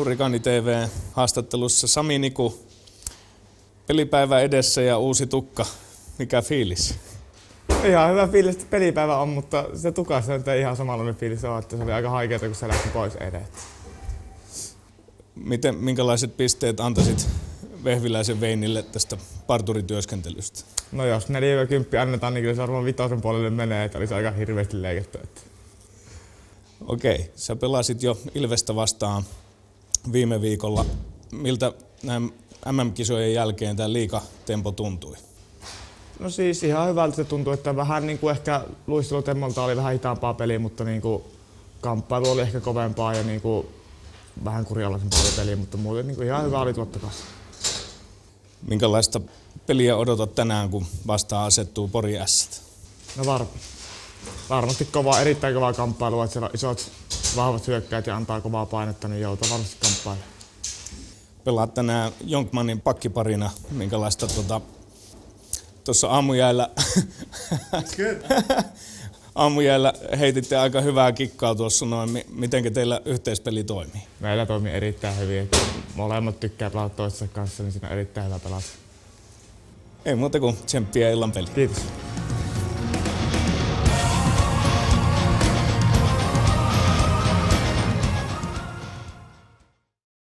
Hurrikaani TV-haastattelussa Sami Niku. Pelipäivä edessä ja uusi tukka. Mikä fiilis? Ihan hyvä fiilis, että pelipäivä on, mutta se tukassa ei ihan samanlainen fiilis on, että se oli aika haikeaa, kun se lähti pois edestä. Minkälaiset pisteet antaisit Vehviläisen Veinille tästä parturityöskentelystä? No jos 4-10 annetaan, niin kyllä se varmaan 5 puolelle menee, että olisi aika hirveästi leikattu. Okei, sä pelasit jo Ilvestä vastaan viime viikolla. Miltä näin MM-kisojen jälkeen tämä liigatempo tuntui? No siis ihan hyvältä se tuntui, että vähän niin kuin ehkä luistelutemmolta oli vähän hitaampaa peliä, mutta niin kuin kamppailu oli ehkä kovempaa ja niin kuin vähän kurialaisempaa peliä, mutta muuten niin kuin ihan hyvä oli tuottakas. Minkälaista peliä odotat tänään, kun vastaan asettuu Pori Ässät? No varmasti kovaa, erittäin kovaa kamppailua, että siellä on isot vahvat hyökkäät ja antaa kovaa painetta, niin joutuu varmasti kamppailemaan. Pelaat tänään Jonkmanin pakkiparina. Minkälaista tuossa aamujäällä heititte aika hyvää kikkaa tuossa noin. Mitenkä teillä yhteispeli toimii? Meillä toimii erittäin hyvin, että molemmat tykkää pelata toistensa kanssa, niin siinä on erittäin hyvä pelata. Ei muuta kuin tsemppiä illan peli. Kiitos.